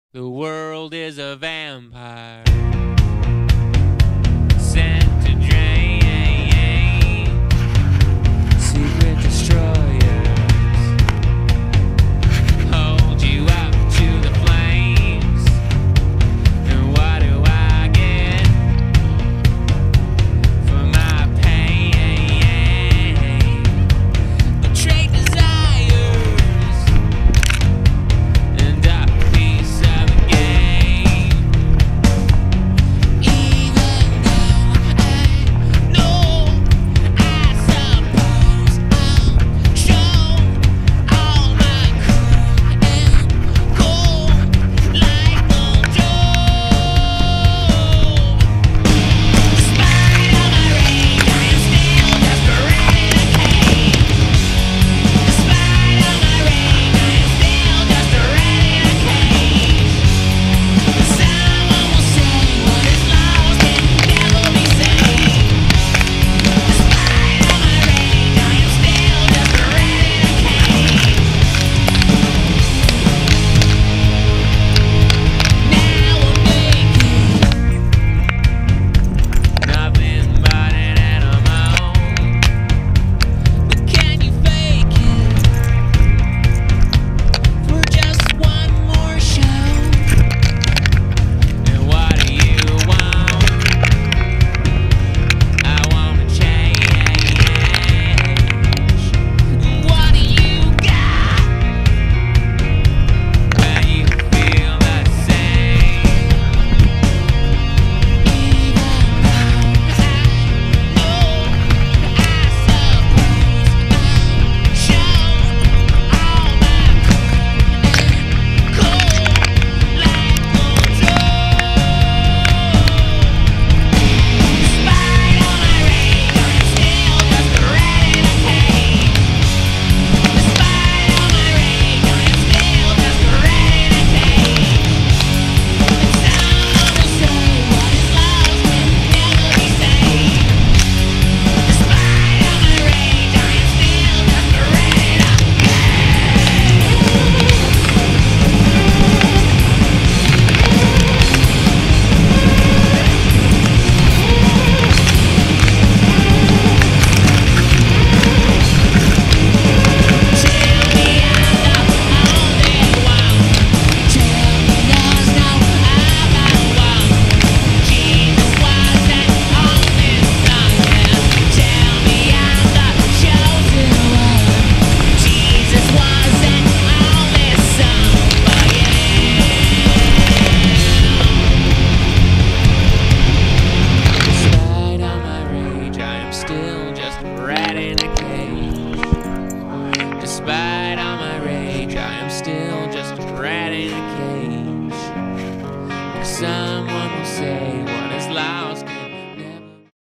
The world is a vampire sent to drain. Secret destroyers hold you up to the flames. And what do I get for my pain? Betrayed desires and a piece of the game. Even though I know, I suppose I'll show all my cool and cold like the Joe. Despite all my rage, I am still just a rat in a cage. Despite all my rage, I am still just a rat in a cage. Someone will say what is lost can never be saved. Despite all my rage, I am still just a rat in a cage. Now I'm naked, nothing but an animal. But can you fake it for just one more show? And what do you want? I wanna change. What do you got? Can you feel the same? Even though I know, I suppose I'll show all my cool and cold like the Joe. Despite all my rage, I am still just a rat in a cage. Despite all my rage, I am still just a rat in a cage. And someone will say what is lost can never be saved. Despite all my rage, I am still just a rat in a Despite all my rage, I am still just a rat in a cage. Despite all my rage, I am still just a rat in a cage.